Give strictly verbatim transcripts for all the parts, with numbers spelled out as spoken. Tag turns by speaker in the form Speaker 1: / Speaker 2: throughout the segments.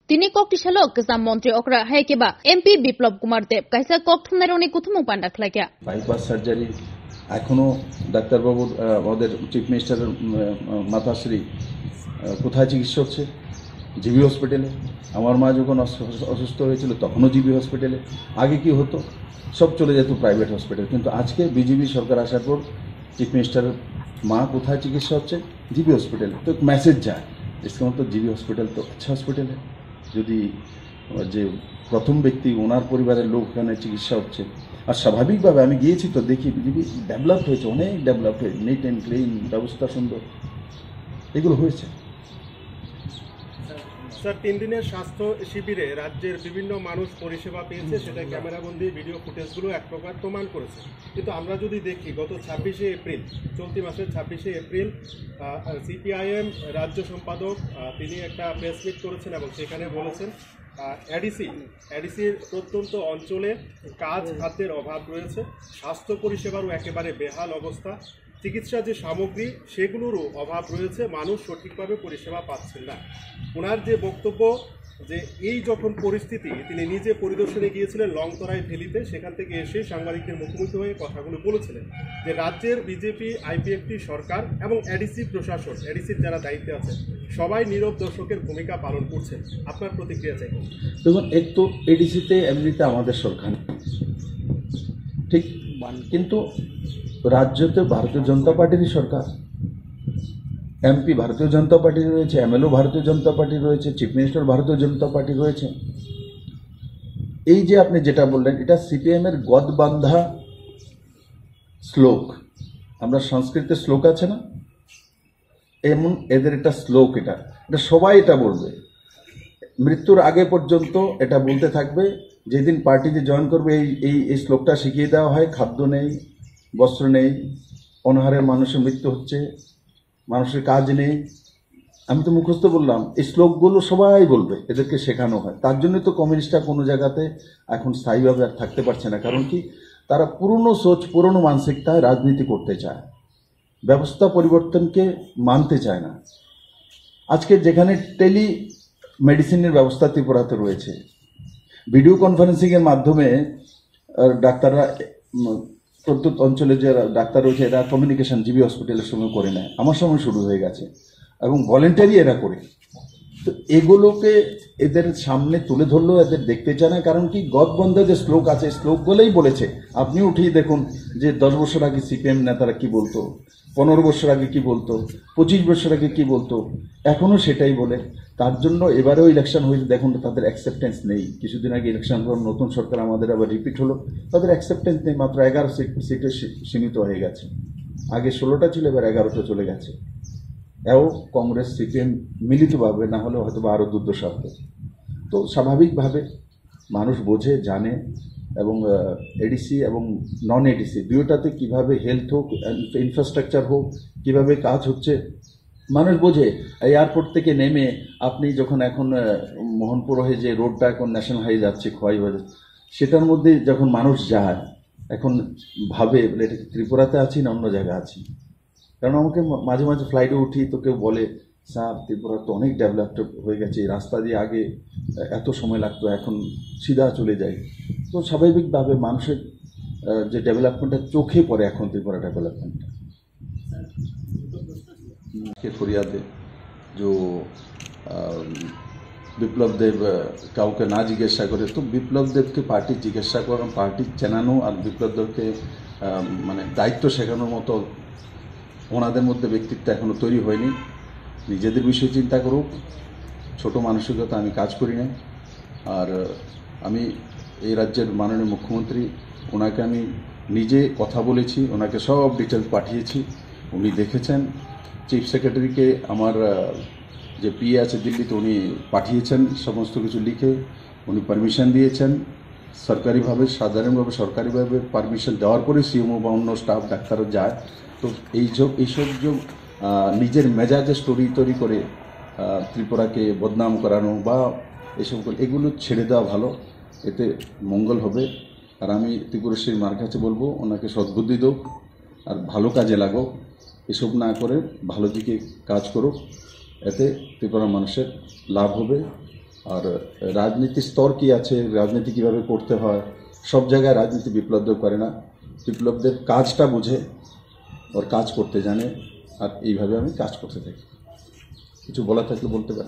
Speaker 1: তিনি ককটিশালক কেসাম মন্ত্রী অকরা হাইকেবা এমপি বিপ্লব কুমার দেব কাইসা কক থুমনার অনেক কুথুমু পান্ডাখলাইয়া
Speaker 2: বাইপাস সার্জারি এখনো ডাক্তারবাবুর আমাদের চিফ মিনিস্টারের মাতাশ্রী কোথায় চিকিৎসা হচ্ছে? জিবি হসপিটালে। আমার মা যখন অসুস্থ হয়েছিল তখনও জিবি হসপিটালে। আগে কি হতো? সব চলে যেত প্রাইভেট হসপিটাল। কিন্তু আজকে বিজেপি সরকার আসার পর চিফ মিনিস্টারের মা কোথায় চিকিৎসা হচ্ছে? জিবি হসপিটালে। তো মেসেজ যায় इसका मतलब জিবি হসপিটাল তো আচ্ছা হসপিটাল है। যদি যে প্রথম ব্যক্তি ওনার পরিবারের লোক এখানে চিকিৎসা হচ্ছে, আর স্বাভাবিকভাবে আমি গিয়েছি তো দেখি বিজেপি ডেভেলপ হয়েছে, অনেক ডেভেলপ হয়েছে, নিট অ্যান্ড ক্লিন, ব্যবস্থা সুন্দর, এগুলো হয়েছে।
Speaker 3: স্যার, তিন দিনের স্বাস্থ্য শিবিরে রাজ্যের বিভিন্ন মানুষ পরিষেবা পেয়েছে, সেটা ক্যামেরাবন্দি ভিডিও ফুটেজগুলো এক প্রকার প্রমাণ করেছে। কিন্তু আমরা যদি দেখি গত ছাব্বিশে এপ্রিল, চলতি মাসের ছাব্বিশে এপ্রিল সিপিআইএম রাজ্য সম্পাদক তিনি একটা প্রেস মিট করেছেন এবং সেখানে বলেছেন এডিসি এডিসির প্রত্যন্ত অঞ্চলে কাজ খাদ্যের অভাব রয়েছে, স্বাস্থ্য পরিষেবারও একেবারে বেহাল অবস্থা, চিকিৎসা যে সামগ্রী সেগুলোরও অভাব রয়েছে, মানুষ সঠিকভাবে পরিষেবা পাচ্ছেন না। ওনার যে বক্তব্য যে এই যখন পরিস্থিতি, তিনি নিজে পরিদর্শনে গিয়েছিলেন লংতরাই ভ্যালিতে, সেখান থেকে এসে সাংবাদিকদের মুখোমুখি হয়ে কথাগুলো বলেছিলেন যে রাজ্যের বিজেপি আইপিএফটি সরকার এবং এডিসি প্রশাসন, এডিসির যারা দায়িত্বে আছে সবাই নীরব দর্শকের ভূমিকা পালন করছেন। আপনার প্রতিক্রিয়া চাই।
Speaker 2: দেখুন, এক তো এডিসিতে এমনিতে আমাদের সরকার ঠিক, কিন্তু রাজ্যতে ভারতীয় জনতা পার্টিরই সরকার, এমপি ভারতীয় জনতা পার্টির রয়েছে, এমএলও ভারতীয় জনতা পার্টির রয়েছে, চিফ মিনিস্টার ভারতীয় জনতা পার্টির রয়েছে। এই যে আপনি যেটা বললেন, এটা সিপিএম এর গদবান্ধা শ্লোক। আমরা সংস্কৃতে শ্লোক আছে না, এমন এদের একটা শ্লোক, এটা এটা সবাই এটা বলবে মৃত্যুর আগে পর্যন্ত, এটা বলতে থাকবে। যেদিন পার্টিতে জয়েন করবে এই এই শ্লোকটা শিখিয়ে দেওয়া হয়। খাদ্য নেই, বস্ত্র নেই, অনাহারে মানুষের মৃত্যু হচ্ছে, মানুষের কাজ নেই। আমি তো মুখস্থ বললাম, এই শ্লোকগুলো সবাই বলবে, এদেরকে শেখানো হয়। তার জন্য তো কমিউনিস্টরা কোনো জায়গাতে এখন স্থায়ীভাবে আর থাকতে পারছে না। কারণ কি, তারা পুরনো সোচ, পুরনো মানসিকতায় রাজনীতি করতে চায়, ব্যবস্থা পরিবর্তনকে মানতে চায় না। আজকে যেখানে টেলি মেডিসিনের ব্যবস্থা ত্রিপুরাতে রয়েছে, ভিডিও কনফারেন্সিংয়ের মাধ্যমে ডাক্তাররা প্রত্যন্ত অঞ্চলে যে ডাক্তার রয়েছে এরা কমিউনিকেশন জিবি হসপিটালের সঙ্গে করে নেয়। আমার সময় শুরু হয়ে গেছে এবং ভলেন্টারি এরা করে। তো এগুলোকে এদের সামনে তুলে ধরলেও এদের দেখতে চায় না। কারণ কি, গদবন্ধ যে শ্লোক আছে, শ্লোকগুলোই বলেছে। আপনি উঠিয়ে দেখুন যে দশ বছর আগে সিপিএম নেতারা কি বলতো, পনেরো বছর আগে কি বলতো, পঁচিশ বছর আগে কি বলতো, এখনও সেটাই বলে। তার জন্য এবারেও ইলেকশন হয়েছে, দেখুন তাদের অ্যাকসেপ্টেন্স নেই। কিছুদিন আগে ইলেকশন হলো, নতুন সরকার আমাদের আবার রিপিট হলো, তাদের অ্যাকসেপ্টেন্স নেই। মাত্র এগারো সিট সিটে সীমিত হয়ে গেছে। আগে ষোলোটা ছিল, এবার এগারোটা চলে গেছে। এও কংগ্রেস সিপিএম মিলিতভাবে, না হলে হয়তো বা আরও দুর্দশাতে। তো স্বাভাবিকভাবে মানুষ বোঝে, জানে, এবং এডিসি এবং নন এডিসি দুয়োটাতে কীভাবে হেলথ হোক, ইনফ্রাস্ট্রাকচার হোক, কীভাবে কাজ হচ্ছে মানুষ বোঝে। এয়ারপোর্ট থেকে নেমে আপনি যখন এখন মোহনপুর হয়ে যে রোডটা এখন ন্যাশনাল হাই যাচ্ছে, খোয়াই বাজার, সেটার মধ্যে যখন মানুষ যায়, এখন ভাবে এটা ত্রিপুরাতে আছি না অন্য জায়গায় আছি। কারণ আমাকে মাঝে মাঝে ফ্লাইটে উঠি, তো কেউ বলে স্যার ত্রিপুরা তো অনেক ডেভেলপড হয়ে গেছে, রাস্তা দিয়ে আগে এত সময় লাগতো, এখন সিধা চলে যায়। তো স্বাভাবিকভাবে মানুষের যে ডেভেলপমেন্টটা চোখে পড়ে এখন ত্রিপুরা ডেভেলপমেন্টটা। ফরিয়াদে যে বিপ্লব দেব কাউকে না জিজ্ঞাসা করে, তো বিপ্লব দেবকে পার্টি জিজ্ঞাসা করেন, পার্টি চেনানো আর বিপ্লব দেবকে মানে দায়িত্ব শেখানোর মতো ওনাদের মধ্যে ব্যক্তিত্ব এখনও তৈরি হয়নি। নিজেদের বিষয়ে চিন্তা করুক, ছোট মানসিকতা আমি কাজ করি না। আর আমি এই রাজ্যের মাননীয় মুখ্যমন্ত্রী, ওনাকে আমি নিজে কথা বলেছি, ওনাকে সব ডিটেলস পাঠিয়েছি, উনি দেখেছেন। চিফ সেক্রেটারিকে আমার যে পিএ আছে দিল্লিতে, উনি পাঠিয়েছেন সমস্ত কিছু লিখে, উনি পারমিশন দিয়েছেন সরকারিভাবে, সাধারণভাবে সরকারিভাবে পারমিশন দেওয়ার পরে সিএমও বা অন্য স্টাফ ডাক্তারও যায়। তো এই সব এইসব যে নিজের মেজাজে স্টোরি তৈরি করে ত্রিপুরাকে বদনাম করানো বা এসব, এগুলো ছেড়ে দেওয়া ভালো, এতে মঙ্গল হবে। আর আমি ত্রিপুরেশ্বরী মার কাছে বলবো, ওনাকে সদ্বুদ্ধি দেও আর ভালো কাজে লাগো, এসব না করে ভালো দিকে কাজ করো, এতে ত্রিপুরার মানুষের লাভ হবে আর রাজনীতির স্তর কি আছে, রাজনীতি কিভাবে করতে হয়, সব জায়গায় রাজনীতি বিপ্লবদের করে না, বিপ্লবদের কাজটা বুঝে ওর কাজ করতে জানে, আর এইভাবে আমি কাজ করতে থাকি। কিছু বলা থাকলে বলতে পারেন।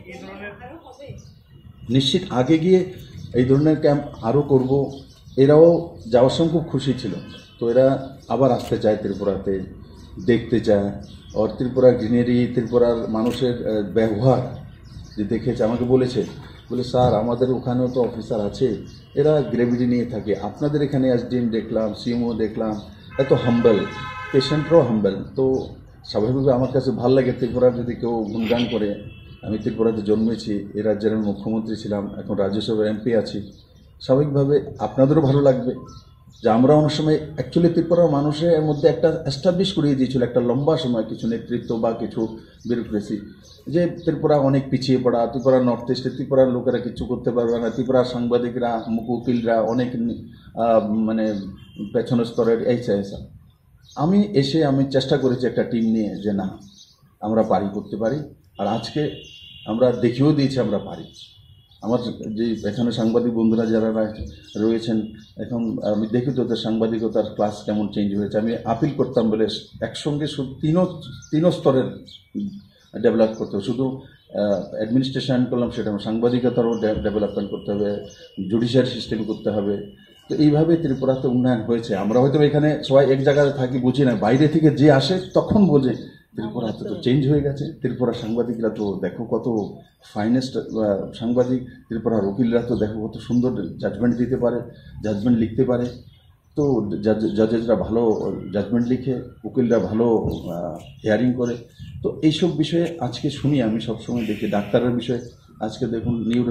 Speaker 2: নিশ্চিত আগে গিয়ে এই ধরনের ক্যাম্প আরও করব। এরাও যাওয়ার সময় খুব খুশি ছিল, তো এরা আবার আসতে চায় ত্রিপুরাতে, দেখতে চায়। আর ত্রিপুরার গ্রিনারি, ত্রিপুরার মানুষের ব্যবহার যে দেখেছে, আমাকে বলেছে, বলে স্যার আমাদের ওখানেও তো অফিসার আছে, এরা গ্রেভিটি নিয়ে থাকে, আপনাদের এখানে এসডিএম দেখলাম, সিএমও দেখলাম, এত হাম্বল, পেশেন্টরাও হাম্বল। তো স্বাভাবিকভাবে আমার কাছে ভালো লাগে ত্রিপুরার যদি কেউ গুণগান করে। আমি ত্রিপুরাতে জন্মেছি, এই রাজ্যের আমি মুখ্যমন্ত্রী ছিলাম, এখন রাজ্যসভার এমপি আছি, স্বাভাবিকভাবে আপনাদেরও ভালো লাগবে যে আমরা অনেক সময় অ্যাকচুয়ালি ত্রিপুরার মানুষের মধ্যে একটা এস্টাবলিশ করিয়ে দিয়েছিল একটা লম্বা সময় কিছু নেতৃত্ব বা কিছু ব্যুরোক্রেসি, যে ত্রিপুরা অনেক পিছিয়ে পড়া, ত্রিপুরা নর্থ ইস্টে ত্রিপুরার লোকেরা কিছু করতে পারবে না, ত্রিপুরার সাংবাদিকরা, উকিলরা অনেক মানে পেছনের স্তরের এইসা এইসা। আমি এসে আমি চেষ্টা করেছি একটা টিম নিয়ে যে না, আমরা পারি, করতে পারি। আর আজকে আমরা দেখিয়েও দিয়েছি আমরা পারি। আমার যে এখানে সাংবাদিক বন্ধুরা যারা রয়েছেন, এখন আমি দেখি তো ওদের সাংবাদিকতার ক্লাস কেমন চেঞ্জ হয়েছে। আমি আপিল করতাম বলে একসঙ্গে তিনও তিনও স্তরের ডেভেলপ করতে হবে, শুধু অ্যাডমিনিস্ট্রেশন করলাম সেটা, সাংবাদিকতারও ডেভেলপমেন্ট করতে হবে, জুডিশিয়ারি সিস্টেম করতে হবে। তো এইভাবে ত্রিপুরাতে উন্নয়ন হয়েছে। আমরা হয়তো এখানে সবাই এক জায়গায় থাকি, বুঝি না, বাইরে থেকে যে আসে তখন বোঝে ত্রিপুরাতে তো চেঞ্জ হয়ে গেছে। ত্রিপুরার সাংবাদিকরা তো দেখো কত ফাইনেস্ট সাংবাদিক, ত্রিপুরার উকিলরা তো দেখো কত সুন্দর জাজমেন্ট দিতে পারে, জাজমেন্ট লিখতে পারে। তো জাজেসরা ভালো জাজমেন্ট লিখে, উকিলরা ভালো হিয়ারিং করে। তো এইসব বিষয়ে আজকে শুনি, আমি সবসময় দেখি ডাক্তারের বিষয়ে। আজকে দেখুন নিউরো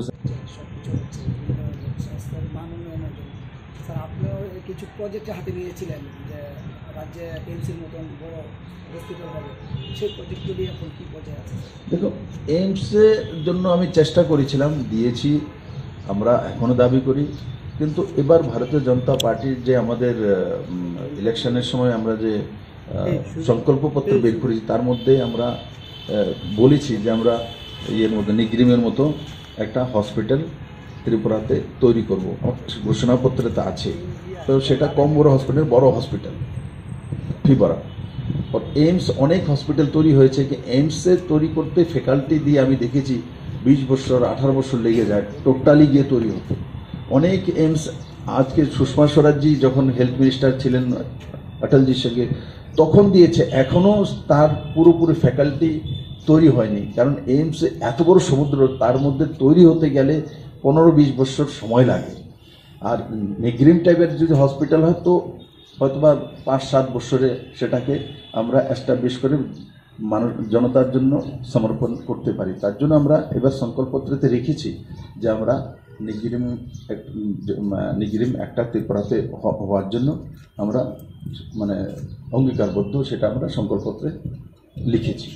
Speaker 4: স্যার, আপনিও কিছু প্রজেক্টে হাতে নিয়েছিলেন যে রাজ্যে এইমসের মতন বড় হসপিটাল হবে, সেই প্রজেক্টগুলি এখন কী পর্যায়ে আছে?
Speaker 2: দেখো, এইমসের জন্য আমি চেষ্টা করেছিলাম, দিয়েছি, আমরা এখনও দাবি করি। কিন্তু এবার ভারতীয় জনতা পার্টির যে আমাদের ইলেকশনের সময় আমরা যে সংকল্পপত্র বের করেছি, তার মধ্যে আমরা বলেছি যে আমরা ইয়ের মধ্যে নিগ্রিমের মতো একটা হসপিটাল ত্রিপুরাতে তৈরি করব, ঘোষণাপত্রেতে আছে। তো সেটা কম বড় হসপিটাল, বড় হসপিটাল ফিবরা। আর এইমস অনেক হসপিটাল তৈরি হয়েছে, কি এইমসে তৈরি করতে ফ্যাকাল্টি দিয়ে আমি দেখেছি বিশ বছর আঠারো বছর লেগে যায় টোটালি গিয়ে তৈরি হতো। অনেক এইমস আজকে সুষমা স্বরাজজি যখন হেলথ মিনিস্টার ছিলেন অটলজির সঙ্গে, তখন দিয়েছে, এখনও তার পুরোপুরি ফ্যাকাল্টি তৈরি হয়নি। কারণ এইমসে এত বড় সমুদ্র, তার মধ্যে তৈরি হতে গেলে পনেরো বিশ বছর সময় লাগে। আর নিগ্রিম টাইপের যদি হসপিটাল হয় তো হয়তো বা পাঁচ সাত বছরে সেটাকে আমরা এস্টাবলিশ করে মানুষ জনতার জন্য সমর্পণ করতে পারি। তার জন্য আমরা এবার সংকল্পপত্রতে রেখেছি যে আমরা নিগ্রিম নিগ্রিম একটা ত্রিপুরাতে হওয়ার জন্য আমরা মানে অঙ্গীকারবদ্ধ, সেটা আমরা সংকল্পপত্রে লিখেছি।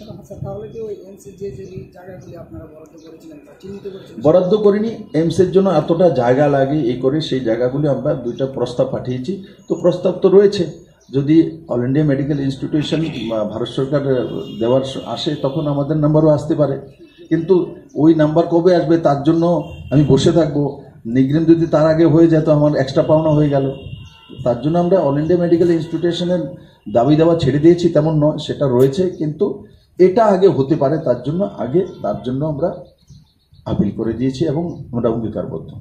Speaker 2: বরাদ্দ করিনি, এইমসের জন্য এতটা জায়গা লাগে এই করে, সেই জায়গাগুলি আমরা দুইটা প্রস্তাব পাঠিয়েছি। তো প্রস্তাব তো রয়েছে, যদি All India Medical Institution Bharat সরকার দেওয়ার আসে তখন আমাদের নাম্বারও আসতে পারে। কিন্তু ওই নাম্বার কবে আসবে তার জন্য আমি বসে থাকবো। নিগ্রিম যদি তার আগে হয়ে যেত আমার এক্সট্রা পাওনা হয়ে গেল। তার জন্য আমরা অল ইন্ডিয়া মেডিকেল ইনস্টিটিউশনের দাবি দাওয়া ছেড়ে দিয়েছি, তেমন নয়, সেটা রয়েছে, কিন্তু এটা আগে হতে পারে, তার জন্য আগে তার জন্য আমরা আপিল করে দিয়েছি এবং আমরা অঙ্গীকারবদ্ধ।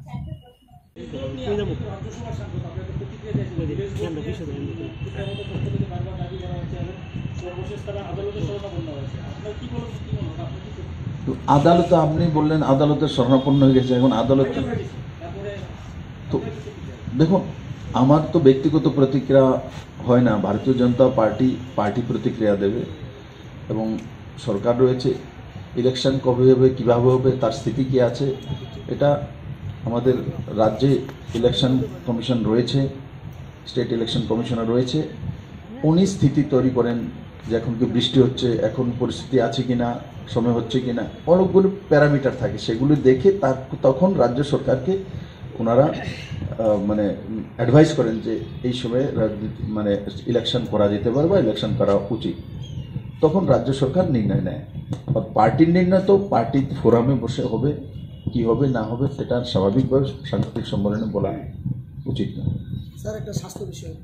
Speaker 2: আদালতে আপনি বললেন আদালতের শরণাপন্ন হয়ে গেছে, এখন আদালত তো দেখুন, আমার তো ব্যক্তিগত প্রতিক্রিয়া হয় না, ভারতীয় জনতা পার্টি পার্টি প্রতিক্রিয়া দেবে এবং সরকার রয়েছে। ইলেকশন কবে হবে, কীভাবে হবে, তার স্থিতি কী আছে, এটা আমাদের রাজ্যে ইলেকশন কমিশন রয়েছে, স্টেট ইলেকশন কমিশনার রয়েছে, উনি স্থিতি তৈরি করেন যে এখন কি বৃষ্টি হচ্ছে, এখন পরিস্থিতি আছে কি না, সময় হচ্ছে কি না, অনেকগুলো প্যারামিটার থাকে, সেগুলো দেখে তার তখন রাজ্য সরকারকে ওনারা মানে অ্যাডভাইস করেন যে এই সময়ে মানে ইলেকশন করা যেতে পারে বা ইলেকশন করা উচিত, তখন রাজ্য সরকার নির্ণয় নেয়। আর পার্টির নির্ণয় তো পার্টি ফোরামে বসে হবে, কি হবে না হবে সেটা স্বাভাবিকভাবে সাংবাদিক সম্মেলনে বলা উচিত নয়।
Speaker 4: স্যার একটা স্বাস্থ্য বিষয়